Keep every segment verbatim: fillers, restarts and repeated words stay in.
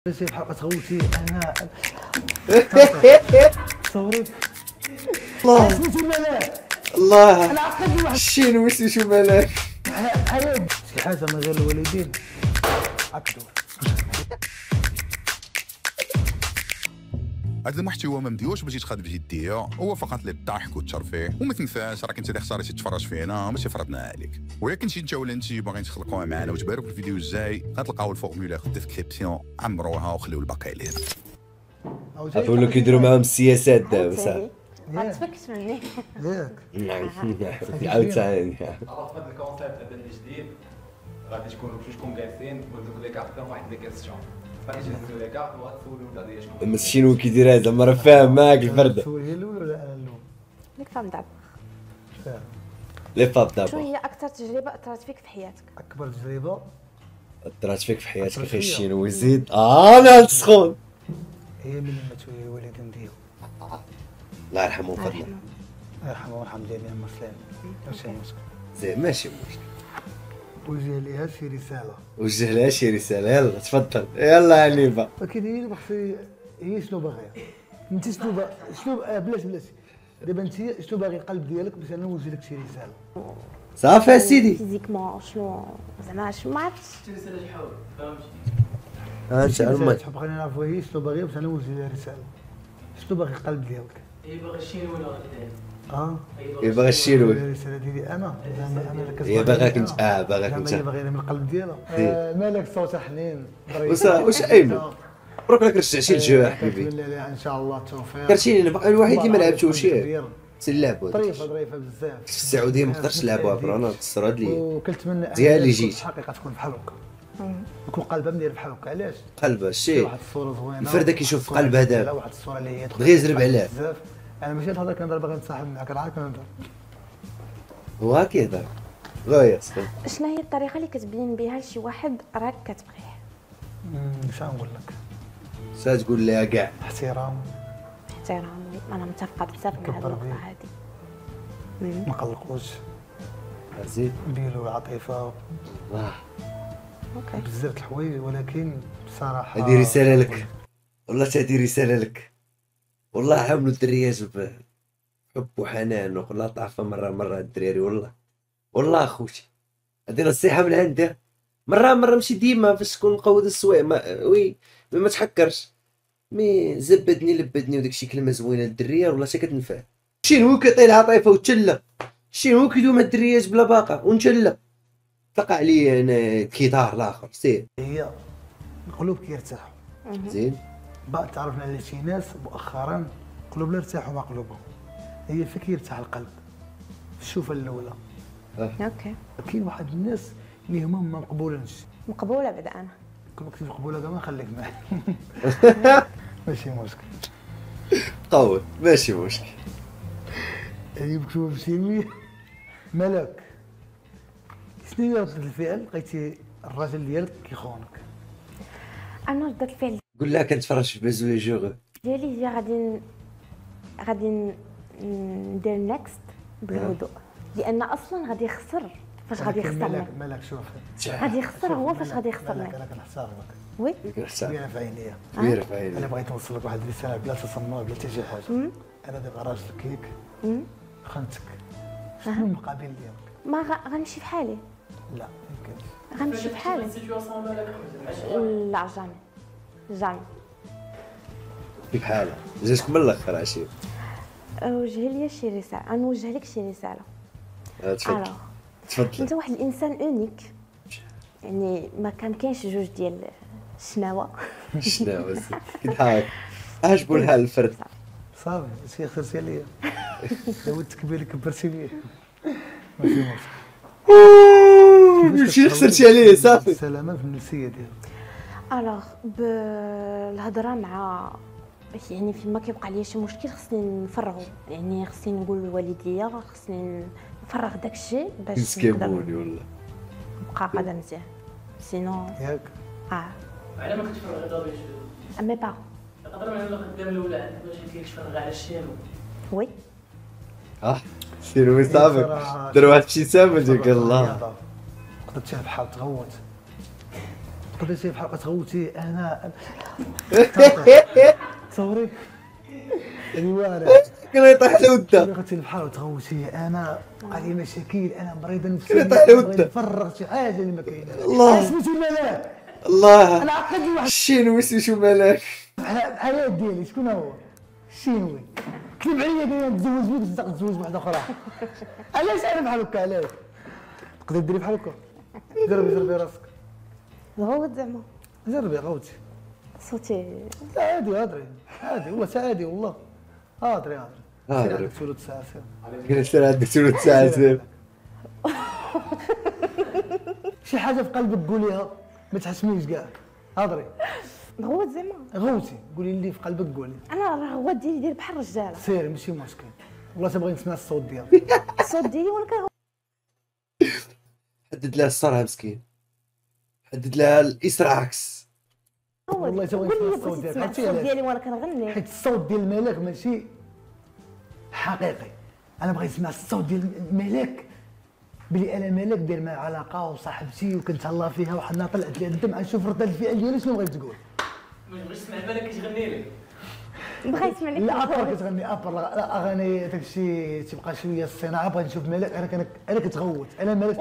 سي بحق تغوتي انا صوريك الله سميتو ملاك الله انا عقلت واحد الشين وسميتو ملاك هيا شي حاجه من غير الوالدين عكدوا. هذا المحتوى ما مديوش باش يتخاد بجديه، هو فقط للضحك والترفيه وما تنساش راك انت اللي خسرتي تتفرج فينا ماشي فرضنا عليك. ويا كنتي انت ولا انت باغيين تخلقوها معنا وتباركوا في الفيديو الجاي غتلقاو الفورمولا في الديسكريبسيون، عمروها وخليو الباقي علينا. عرفوا لو كيديروا معاهم السياسات دابا صح. ما تفكش مني ياك نعم عاوتاني عرفت هذا الكونسيبت هذا اللي جديد غادي تكونوا بجوجكم جالسين ودوك لي كارت واحد لي كيستيون غادي تهزوا لي كارت وغتسولوا بعضيا شكون اما الشينو كيدير هذا زعما راه فاهم معاك الفرده. هي الاولى ولا انا الاول؟ ليك فهم دابا. فاهم. لي فاب شنو دابا هي اكثر تجربه اثرت فيك في حياتك؟ اكبر تجربه طرات فيك في حياتك اخي الشينو يزيد اه انا سخون. هي من لما تولي الوالدين ديالو الله يرحمه وفضله الله الله يرحمه ويرحم جميع المسلمين. ماشي مشكل. زين ماشي مشكل. وجه ليها شي رساله وجه لها شي رساله يلا تفضل يلا عنيفه. ولكن هي بخصي هي شنو باغيه انت شنو با... شنو آه، بلاش بلاش دابا انت شنو باغي القلب ديالك باش انا نوجه لك شي رساله. صافي سيدي فيزيكمون شنو زعما شنو ما عرفتش. ها انت عمك تحب خلينا نعرفوا هي شنو باغيه باش انا نوجه لها رساله. شنو باغي القلب ديالك؟ هي باغا الشينو ولا غدير؟ اه يبغى الشينو الرساله ديالي انا زعما انا اللي كتبغي هي باغاك انت اه باغاك زعما انت هي باغينا من القلب ديالها. إيه. آه، مالك صوت حنين واش واش ايمن بروك راك رجع شي الجو حبيبي كنتمنى لها ان شاء الله التوفيق. كرتيني انا الوحيد اللي ما لعبتوش كبير. سي اللعب هذا ظريفه ظريفه بزاف. في السعوديه ما نقدرش نلعبوها برا انا تصرد لي وكنتمنى ديال اللي جيت. الحقيقه تكون بحال هكا يكون قلبها مدير بحال هكا. علاش؟ قلبها الشيء واحد الصوره زوينه الفرده كيشوف الصورة قلبها ديالها، دابا واحد الصوره اللي هي بغى يزرب عليها بزاف. انا ماشي نهضر كنهضر باغي نتصاحب معاك راه كنهضر هو هكا يهضر غايه سخون. شنو هي الطريقه اللي كتبين بها لشي واحد راك كتبغيه؟ اش نقول لك؟ سا تقول لها كاع احترام احترام. انا متفقه بزاف مع هذه كبر النقطه بيه. هذه. ما نقلقوش زيد نديرو العاطفه واه اوكي بزاف د الحوايج ولكن بصراحه هذه رساله لك والله هذه رساله لك والله حاولوا الدريات بحب وحنان وخلا طعفه مره مره الدراري والله والله اخوتي هذه نصيحه من عندي مره مره ماشي ديما فاش تكون مقود السوايع ما وي ما تحكرش مي زبدني لبدني وداك الشيء كلمه زوينه للدريه والله حتى كتنفع. شي هو كيعطي العاطفه وتشلى شي هو كيدوم مع الدريات بلا باقه ونتشلى تقع عليا انا كيدار الاخر سير هي القلوب كيرتاحوا. زين بعد تعرفنا على شي ناس مؤخرا قلوب لا ارتاحوا مع قلوبهم. هي فين كيرتاح القلب في الشوفه الاولى. اوكي كاين واحد الناس اللي هما ما مقبولينش. مقبوله بعدا انا كون كنتي مقبوله كاع ما نخليك معاه. ماشي مشكل. قوي ماشي مشكل. هذه مكتوبه بسيميه. ملك شنو هي ردة الفعل لقيتي الراجل ديالك كيخونك؟ انا ردة الفعل قول لها كنتفرج في بازوي جوغ ديالي هي غادي ن- غادي ن- ندير نيكست بالهدوء لان اصلا غادي يخسر فاش غادي ولكن يخسرني. ملك ملك شوف غادي يخسر هو فاش غادي يخسرني. ملك انا كنحترمك وي كبيره في عينيا. كبيره في انا عيني بغيت نوصل لك واحد الرساله بلا تصنع بلا حتى شي حاجه. انا دابا راجل كيك مم. خنتك شنو المقابل ديالك؟ ما غ- غنمشي بحالي لا يمكنش. غنمشي بحالي سيتواسيون مالك لا جامي جامي. كيف حالها جاتك من الاخر عشير وجه لي شي رساله غنوجه لك شي رساله. تفضل الوغ تفضل انت واحد الانسان اونيك يعني ما كان كاينش جوج ديال الشناوه. شنو بس كيضحك عجبو الحال الفرد صافي شي خسرتي عليا. زودت كبير كبرتي بيه. ماشي مشكل. ماشي خسرتي عليه صافي. السلامه في النفسيه ديالك. الوغ بالهضره مع يعني فيما كيوقع ليا شي مشكل خصني نفرغو يعني خصني نقول لوالديا خصني نفرغ داك الشيء باش مسكيبوني نقدر والله نبقى غادا مزيان سينو ياك اه على ما كتفرغ غدا باش مي بارون نقدر نعمل قدام الاولاد باش كيتفرغ على الشينو. وي اه سيرو صافي دار واحد شي سامه ديك الله قدرت تلعب بحال تغوت تقدر شي بحال تغوتي انا تصوري ايوا كان يطيح له ودا قلت بحال تغوتي انا بقى لي مشاكل انا مريضه كان نفسيا يطيح له ودا نفرغ شي حاجه اللي ما كاينه الله. سميتو ملاك الله انا عقد لي واحد الشينوي سميتو ملاك بحال الحياه ديالي شكون هو الشينوي كذب عليا قال لي نتزوج بيك بصدق نتزوج بواحده اخرى علاش انا بحال هكا علاش تقدر ديري بحال هكا جربي جربي راسك غوت زعما جربي غوتي صوتي لا عادي هضري عادي والله عادي والله هضري هضري هضري. عندك ثلث ساعه سير كان سير عندك ثلث ساعه سير شي حاجه في قلبك قوليها ما تحسميش كاع هضري غوت زعما غوتي قولي اللي في قلبك قولي انا راه غوت ديالي داير بحال الرجاله سيري ماشي مشكل والله تبغي نسمع الصوت ديالك الصوت ديالي ولكن حدد لها الصرعه مسكين حدد لها الاسرع عكس غوت والله تبغي قول لي نسمع الصوت بغيتي ديالك. تسمع عرفتي الصوت علاش؟ ديالي وانا كنغني حيت الصوت ديال الملاك ماشي حقيقي انا بغيت نسمع الصوت ديال الملاك بلي انا ملاك داير معاه علاقه وصاحبتي وكنتهلا فيها وحنا طلعت لي الدم غنشوف رد الفعل ديالي شنو بغيت تقول ما بغيتش تسمع بالك كتغني لي. بغيت تسمعني لا ابر كتغني ابر لا اغاني داكشي تبقى شويه الصناعه بغيت نشوف ملاك انا كان انا كتغوت انا ملاك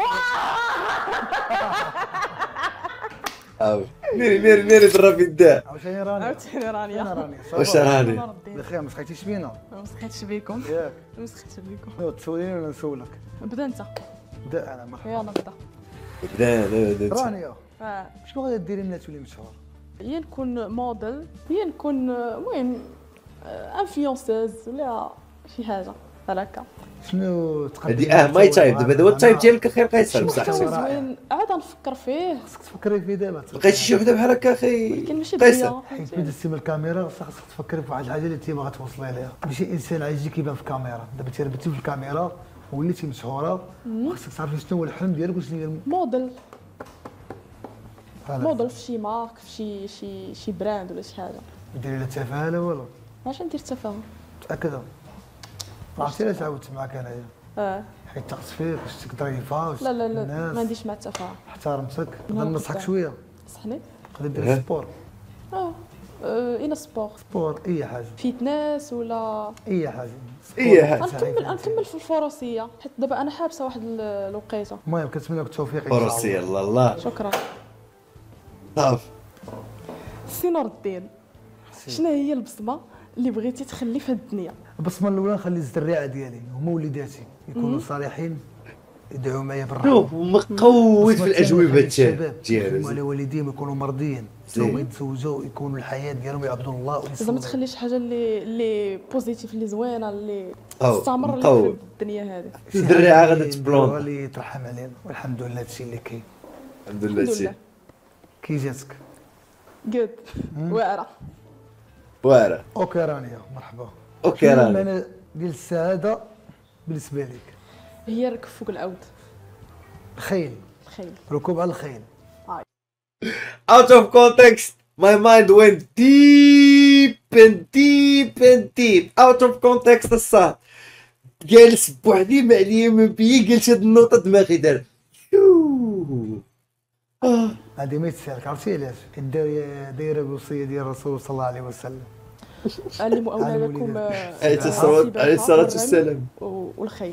أو. نيري نيري نيري ضرب في الداء عاوتاني راني عاوتاني انا رانيا راني واش راني بخير ما سخيتيش بينا ما سخيتش بيكم ياك ما سخيتش بيكم نوض تسوليني ولا نسولك بدا انت بدا انا مرحبا يلا بدا لا لا لا رانيا آه. شنو غادي ديري ملي تولي مشهور يا نكون موديل يا نكون المهم انفلونسوز ولا شي حاجه بحال هكا شنو تقدر هادي اه ماي تايب دابا هذا هو التايب ديالك اخي قيصر بصح محتوى رائع. زوين عاد نفكر فيه خصك تفكري فيه دابا لقيتي شي وحده بحال هكا اخي ولكن ماشي قيصر بيا حيت ملي دزتي من الكاميرا خصك تفكري في واحد الحاجه اللي انت باغا توصلي ليها ماشي انسان عايز يجي كيبان في الكاميرا دابا تربتي في الكاميرا وليتي مشهوره خصك تعرفي شنو هو الحلم ديالك وشنو هي الم- موديل بحال موديل في شي مارك في شي شي شي براند ولا شي حاجه هكا. ديري لا تفاهه لا والو علاش ندير تفاهم متاكده عرفتي علاش عاودت معاك انايا اه حيت ثقت فيك وشتك ظريفه لا لا لا ما الناس عنديش مع التفاهم احترمتك لا، نقدر ننصحك قدام. شويه صحني تقدر دير اه. سبور اه آه، الى سبور سبور اي حاجه فيتنس ولا اي حاجه اي حاجه غنكمل غنكمل في الفروسيه حيت دابا انا حابسه واحد ال- الوقيته المهم كنتمنى لك التوفيق ان شاء فروسي الله الله الله شكرا صافي سي نور الدين شنو هي البصمه اللي بغيتي تخلي في هاد الدنيا البصمه الاولى نخلي الزريعه ديالي هما وليداتي يكونوا صالحين يدعوا معايا بالرحمه شوف مقود في الاجوبه الشباب ديالو يخدموا على والديهم يكونوا مرضيين زين. ثم يتزوجوا يكونوا الحياه ديالهم يعبدوا الله زعما ويصلوا تخلي شي حاجه اللي اللي بوزيتيف اللي زوينه اللي أو، تستمر لك مقود. في الدنيا هذه الذريعه غادا هو تبلون اللي يترحم علينا والحمد لله هادشي اللي كاين الحمد لله الحمد شي لله كي جاتك جود واعره واعره اوكي رانيا مرحبا اوكي شنو راني المعنى ديال السعاده بالنسبه لك هي ركب فوق العود الخيل الخيل ركوب على الخيل out of context my mind went deep and deep and deep out of context الصاد جالس بوحدي ما عليا ما بيا قلت هاد النوطه دماغي دار شو آه. هذه ما يتسالك عرفتي علاش حيت دايره دايره بوصيه ديال الرسول صلى الله عليه وسلم علموا اولادكم عليه الصلاة عليه الصلاة والسلام والخيل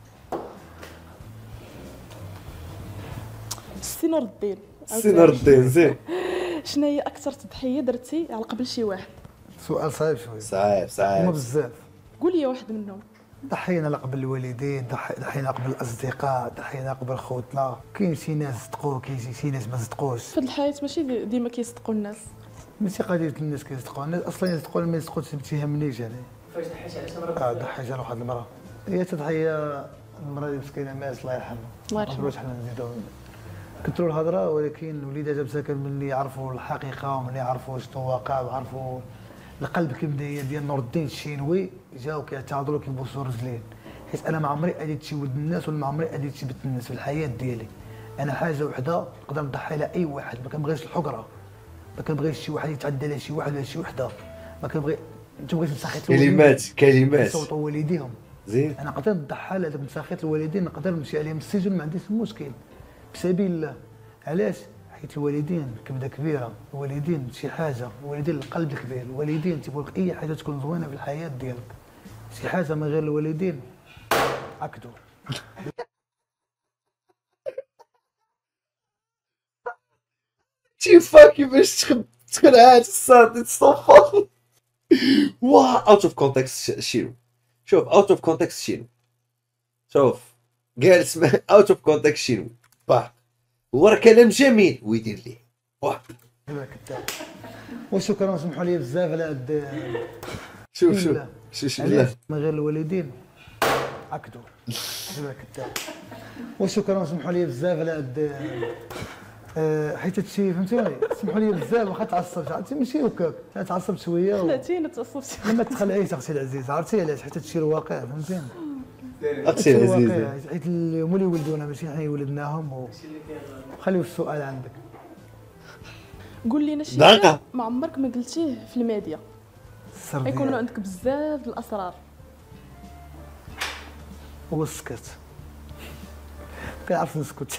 سي نور الدين سي نور الدين زين شنو هي اكثر تضحيه درتي على قبل شي واحد سؤال صعيب شويه صعيب هما صعيب بزاف قول لي واحد منهم ضحينا على قبل الوالدين ضحي- ضحينا قبل الاصدقاء ضحينا قبل خوتنا كاين شي ناس صدقوا كاين شي- شي ناس ما صدقوش في هاد الحياه ماشي دي- ديما كيصدقوا الناس ماشي قضيه الناس كيصدقوا الناس اصلا يصدقوا ما يصدقوش ما تيهمنيش انا فاش ضحيت على شي اه مرة ضحيت على واحد المراه هي تضحيه المراه اللي مسكينه مات الله يرحمها الله يرحمها. ما حنا نزيدو كثروا الهضره ولكن وليداتها مساكن ملي يعرفوا الحقيقه وملي يعرفوا شنو واقع وعرفوا القلب كيبدا ديال نور الدين الشينوي جاو كيعتذروا كيبوسوا الرجلين حيت انا ما عمري اديت شي ود الناس ولا ما عمري اديت شي بنت الناس في الحياه ديالي انا حاجه وحده نقدر نضحي على اي واحد ما كنبغيش الحقره ما كنبغيش شي واحد يتعدى على شي واحد ولا شي وحده ما كنبغي انت بغيت نسخط كلمات كلمات يصوتوا والديهم زين انا نقدر نضحى على هذوك مساخيط الوالدين نقدر نمشي عليهم السجن ما عنديش مشكل بسبيل الله علاش حيت الوالدين كبده كبيره، الوالدين شي حاجه، الوالدين القلب كبير، الوالدين تيبغوا لك اي حاجه تكون زوينه في الحياه ديالك، شي حاجه من غير الوالدين عكدو. شي فاكي باش تخلعات الصاد تصفى. واه اوت اوف كونتكست شنو؟ شوف اوت اوف كونتكست شنو؟ شوف جالس اوت اوف كونتكست شنو؟ باه هو راه كلام جميل ويدير ليه واه. وشكرا سمحوا لي بزاف على هاد. شوف شوف شوف شوف لا من غير الوالدين عكدو. وشكرا سمحوا لي بزاف على هاد. أه حيت هادشي فهمتوني، سمحوا لي بزاف واخا تعصبت، عرفتي ماشي هكاك، تعصبت شويه خلعتيني تعصبتي. لما تخلعيش اختي العزيز، عرفتي علاش؟ حيت هادشي الواقع فهمتيني. اختي العزيزه حيت اللي هما اللي ولدونا ماشي حنا اللي ولدناهم. وخليو السؤال عندك. قول لنا شي دقيقة. شيء ما عمرك ما قلتيه في الميديا، السر يكونوا ديالك عندك بزاف د الاسرار. هو السكت. كنعرف نسكت.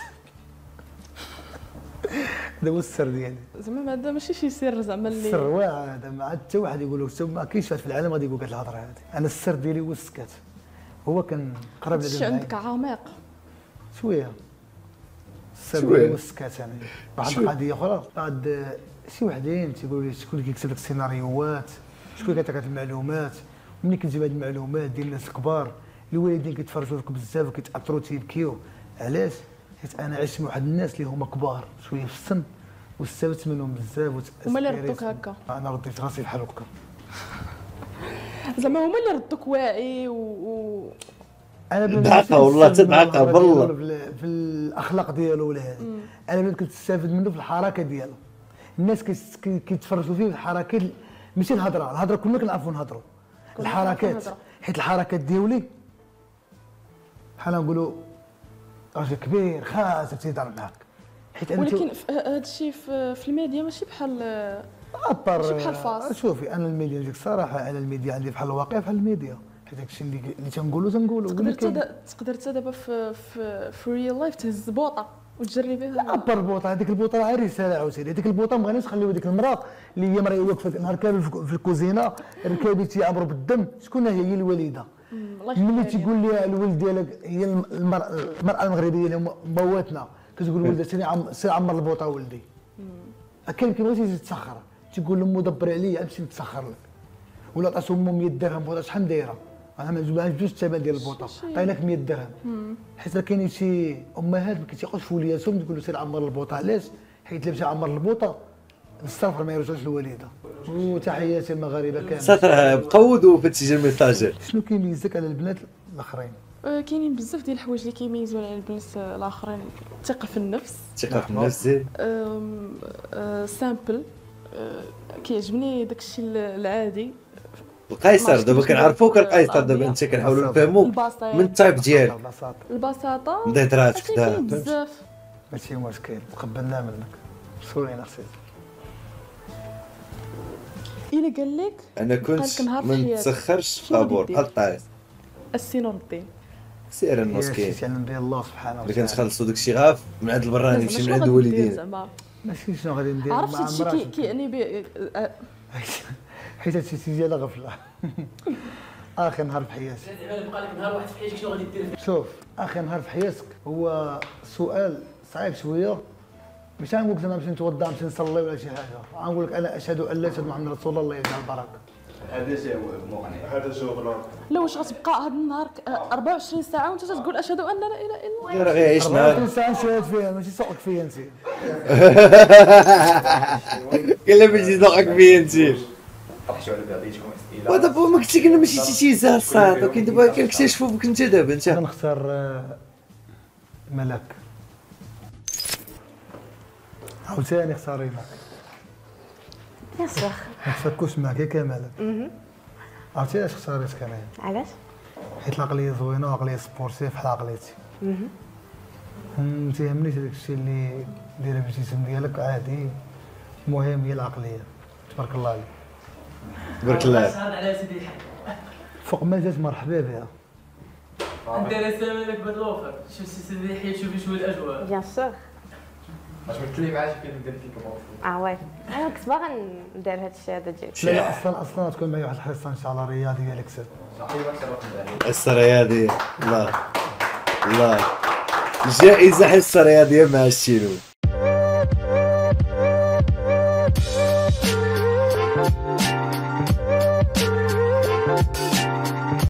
هذا هو السر ديالي. زعما هذا ماشي شي سر زعما اللي السر واعر هذا، ما عاد حتى واحد يقول لك ما كاينش واحد في العالم غادي يقول لك الهضره هذه. انا السر ديالي هو السكت. هو كنقرب لهذا شي عندك عميق شويه. السر شوية. ديالي هو السكت. انا واحد شوية. القضيه اخرى بعد شي وحدين تيقولوا لي شكون اللي كيكتب لك السيناريوهات، شكون اللي كيعطيك هاد المعلومات. وملي كنجيب هاد المعلومات ديال الناس الكبار الوالدين كيتفرجوا فيك بزاف وكيتاثروا تيبكيو. علاش؟ حيت انا عشت مع واحد الناس اللي هما كبار شويه في السن واستفدت منهم بزاف. هما اللي ردوك هكا. انا رديت راسي بحال هكا. زعما هما اللي ردوك واعي و, و... انا بلا دعقة والله تدعقة بالله. في, في الاخلاق ديالو ولا هذه. انا بلا كنت تستافد منه في الحركه ديالو. الناس كيس- كي- كيتفرجوا فيه في الحركات، ماشي الهضره، الهضره كلنا كنعرفوا نهضروا. الحركات نهضروا. حيت الحركات ديالي بحال نقولوا راجل كبير خاصك تيهضر معاك. حيت انا ولكن هذا الشيء في, في الميديا ماشي بحال ابار ماشي بحال فاس. شوفي انا الميديا نجيك الصراحه، انا الميديا عندي بحال الواقع بحال الميديا. حيت داكشي اللي اللي تنقولوا تنقولوا. تقدر ولكن تدا تقدر تا دابا في في في ريال لايف تهز بوطه وتجري بها. ابر البوطه، هذيك البوطه راه رساله عاوتاني. هذيك البوطه ما غاديش نخليو هذيك المراه اللي هي مراه واقفه نهار كامل في الكوزينه ركابي تيعمروا بالدم. شكون هي؟ هي الوالده. الله يخليها ملي ليها. تيقول لها الولد ديالك هي المراه المراه المغربيه اللي مواتنا كتقول ولدها سيري عم سير عمر البوطه ولدي. كاين كيبغي تيجي يتسخر تيقول لامو دبري عليا نمشي نتسخر لك. ولا عطات امو مية درهم بوطه شحال دايره؟ انا ما عجبنيش الثمن ديال البوطه، عطيناك مية درهم. حيت كاينين شي امهات ما كيتيقوش في ولياتهم تقول له سير عمر البوطه. علاش؟ حيت الا مشى عمر البوطه الصفر ما يرجعش للوالده. وتحياتي المغاربه كامل. سطر قودوا في تسجيل الميساج. شنو كيميزك على البنات الاخرين؟ آه، كاينين بزاف ديال الحوايج اللي كيميزوا على البنات الاخرين. الثقه في النفس، ثقة في النفس ديالي. آم، آه، سامبل، آه، كيعجبني داكشي العادي. القيصر دابا كنعرفوك القيصر دابا انت كنحاولوا نفهموا البساطه من التايب ديالك. البساطه البساطه نظراتك هادشي دا كاين بزاف. ماشي مشكل، تقبلناه منك. سوري اختي. الا قال لك انا قالك كنت نهار في ما حياتك. نتسخرش في شنو غادي طابور دير؟ بحال الطايس. السي نور الدين سير النص كاين. شي تعلم ديال الله سبحانه اللي وتعالى. كنتخلصوا داكشي غاف من عند البراني زعما نمشي من شنو عند غادي دير الوالدين. زعما؟ ماشي شنو غادي ندير عرفت مع هادشي مراتي. كي- كيعني ب- آه، حيت هادشي تيجي على غفله. اخر نهار في حياتي. زعما بقى لك نهار واحد في حياتك شنو غادي دير؟ شوف اخر نهار في حياتك هو سؤال صعيب شويه. مش غنقول لك زعما نمشي نتوضا نمشي نصلي ولا شي حاجه، غنقول لك انا اشهد ان لا اله الا الله محمد رسول الله يجعل البركه. هذا شيء مقنع. هذا شغل. لا واش غتبقى هذا النهار ك- آه، أربعة وعشرين ساعه وانت تقول اشهد ان لا اله الا الله؟ راه غير عيش أربعة وعشرين نهار. ساعه نشهد فيها ماشي سوقك فيا انت. كلا باش يذوقك فيا انت. طرحتوا على بعضياتكم اسئله. ودابا ما كنتي كنا ماشي شي شي زهر صاد، ولكن دابا كنكتشفوا بك انت دابا انت. غنختار آه، ملك. عاوتاني اختاري ملك. بيان سور. ما تفكوش معك ياك يا ملك. عرفتي علاش اختاريتك انايا؟ علاش؟ حيت العقليه زوينه وعقليه سبورتيف بحال عقليتي. ما تيهمنيش داك الشيء اللي دايره في الجسم ديالك عادي، المهم هي العقليه. تبارك الله عليك. تبارك الله. سهر على سيدي الحاج. فوق ما جات مرحبا بها. انت راه سلام لك بهذا الاوفر. شوف سيدي الحاج شوفي شويه الاجواء. بيان سور. باش مثلي معاه شي فيلم ديال كيك بوكس. اه وي انا كنت باغا ندير هاد الشهاده ديالي. لا لا اصلا اصلا تكون معي واحد الحصه ان شاء الله رياضيه لك سد. صحيح تصرف عليه. حصه رياضيه الله الله، جائزه حصه رياضيه مع الشينو.